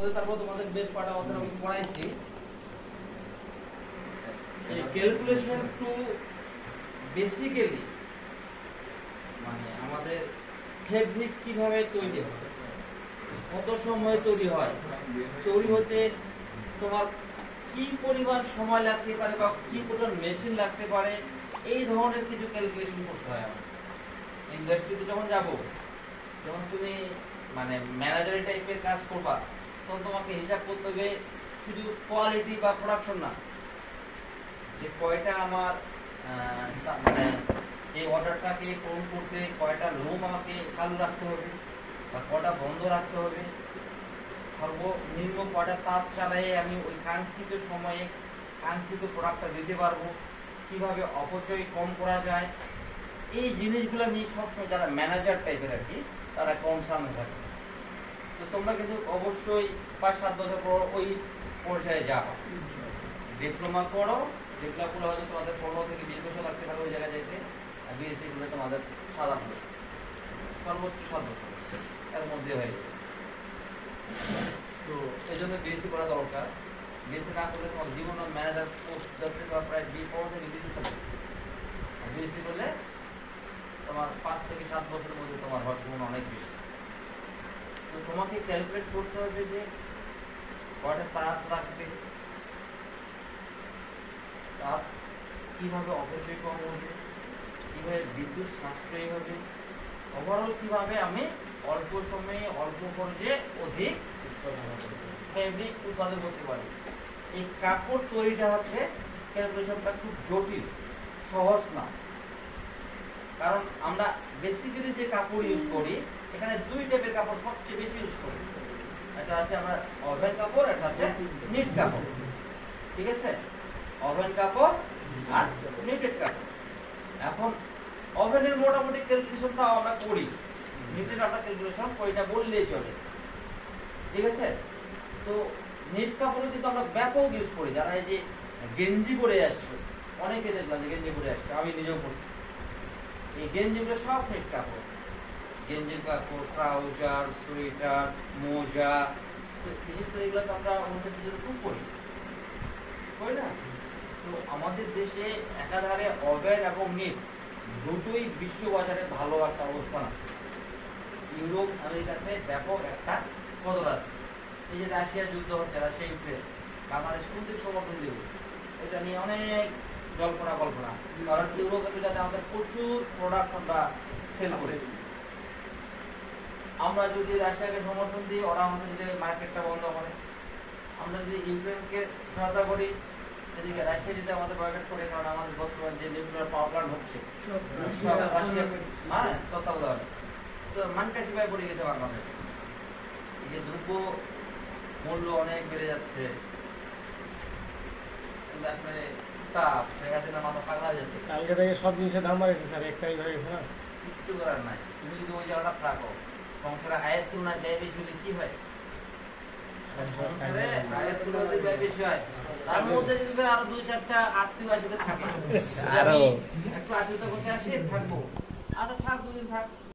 তারপর তোমাদের বেশ কটা অধ্যায় আমি পড়াইছি। ক্যালকুলেশন টু বেসিক্যালি মানে আমাদের ফেব্রিক কিভাবে তৈরি হয়, কত সময় তৈরি হয়, তৈরি হতে তোমার কি পরিমাণ সময় লাগতে পারে বা কি পরিমাণ মেশিন লাগতে পারে, এই ধরনের কিছু ক্যালকুলেশন করতে হয়। আমার ইন্ডাস্ট্রিতে যখন যাব, যখন তুমি মানে ম্যানেজারি টাইপের কাজ করবা, তখন তোমাকে হিসাব করতে হবে শুধু কোয়ালিটি বা প্রোডাকশন না, যে কয়টা আমার মানে এই অর্ডারটাকে পূরণ করতে কয়টা রুম আমাকে চালু রাখতে হবে বা কয়টা বন্ধ রাখতে হবে, সর্বনিম্ন কয়টা তাপ চালিয়ে আমি ওই কাঙ্ক্ষিত সময়ে কাঙ্ক্ষিত প্রোডাক্টটা দিতে পারবো, কিভাবে অপচয় কম করা যায়, এই জিনিসগুলো নিয়ে সবসময় যারা ম্যানেজার টাইপের আর কি তারা কনসার্ন থাকে। তো তোমরা কিন্তু অবশ্যই 5-7 বছর পর ওই পর্যায়ে যাবা, ডিপ্লোমা করো, ডিপ্লোমা করলে হয়তো তোমাদের 15 থেকে 20 বছর লাগতে পারে ওই জায়গায় যেতে, আর বিএসসি করলে তোমাদের 7-8 বছর, সর্বোচ্চ 7 বছর এর মধ্যে হয়ে যাবে। তো এই জন্য বিএসসি করা দরকার। বিএসসি না করলে তোমার জীবন ম্যানেজার পোস্ট ধরতে তোমার প্রায় 15 থেকে 20 বছর লাগবে। আর বিএসসি করলে তোমার 5 থেকে 7 বছরের মধ্যে তোমার হওয়ার সম্ভাবনা অনেক বেশি। তো তোমাকে ক্যালকুলেট করতে হবে যে কয়টা তাপ লাগবে, তাপ কিভাবে অপচয় কম হবে, কিভাবে বিদ্যুৎ সাশ্রয়ী হবে, ওভারঅল কিভাবে আমি অল্প সময়ে অল্প খরচে অধিক ফেব্রিক উৎপাদন করতে পারি। এই কাপড় তৈরিটা হচ্ছে ক্যালকুলেশনটা খুব জটিল, সহজ না। কারণ আমরা বেসিক্যালি যে কাপড় ইউজ করি, এখানে 2 টাইপের কাপড় সবচেয়ে বেশি ইউজ করি। এটা হচ্ছে আমরা ওভেন কাপড়, এটা হচ্ছে নিট কাপড়। ঠিক আছে, ওভেন কাপড় আর নিটেড কাপড়। এখন ওভেনের মোটামুটি ক্যালকুলেশনটা আমরা করি, নিটেড আমরা ক্যালকুলেশন করি না বললেই চলে। ঠিক আছে, তো নিট কাপড়ে কিন্তু আমরা ব্যাপক ইউজ করি। যারা এই যে গেঞ্জি পরে আসছে, অনেকে দেখলাম যে গেঞ্জি পরে আসছে, আমি নিজেও পরছি। এই গেঞ্জিগুলো সব নিট কাপড়, গেঞ্জির কাপড়, ট্রাউজার, সোয়েটার, মোজা, বিশেষ করে এগুলো তো আমরা অন্য কিছু খুব করি না। তো আমাদের দেশে একাধারে ওভেন এবং নিট দুটোই বিশ্ববাজারে ভালো একটা অবস্থান আছে। ইউরোপ আমেরিকাতে ব্যাপক একটা কদর আছে। এই যে রাশিয়া যুদ্ধ হচ্ছে, রাশিয়া ইউক্রেন, বাংলাদেশ কোন দিক সমর্থন দেবে এটা নিয়ে অনেক জল্পনা কল্পনা। কারণ ইউরোপ আমেরিকাতে আমাদের প্রচুর প্রোডাক্ট আমরা সেল করি। আমরা যদি রাশিয়াকে সমর্থন দিই, ওরা আমাদের যদি মার্কেটটা বন্ধ করে। আমরা যদি ইউক্রেনকে সহায়তা করি, এদিকে রাশিয়া যদি আমাদের বয়কট করে, কারণ আমাদের বর্তমান যে নিউক্লিয়ার পাওয়ার প্ল্যান্ট হচ্ছে রাশিয়া তত্ত্বাবধানে, তো মানকাছি ভাই পড়ে গেছে বাংলাদেশ। এই যে দ্রব্য মূল্য অনেক বেড়ে যাচ্ছে, আসলে তাপ সেখানে মাথা পাগলা হয়ে যাচ্ছে। কালকে থেকে সব জিনিসের দাম বাড়ছে স্যার, 1 তারিখ হয়ে গেছে না, কিচ্ছু করার নাই। তুমি যদি ওই জায়গাটা থাকো, সংসারে আয়ের তুলনায় ব্যয় বেশি হলে কি হয়? সংসারে আয়ের তুলনায় ব্যয় বেশি হয়, তার মধ্যে যদি আরো 2-4টা আত্মীয় আসবে থাকে, একটু আত্মীয়তা করতে আসে থাকবো, আচ্ছা থাক 2 দিন থাক।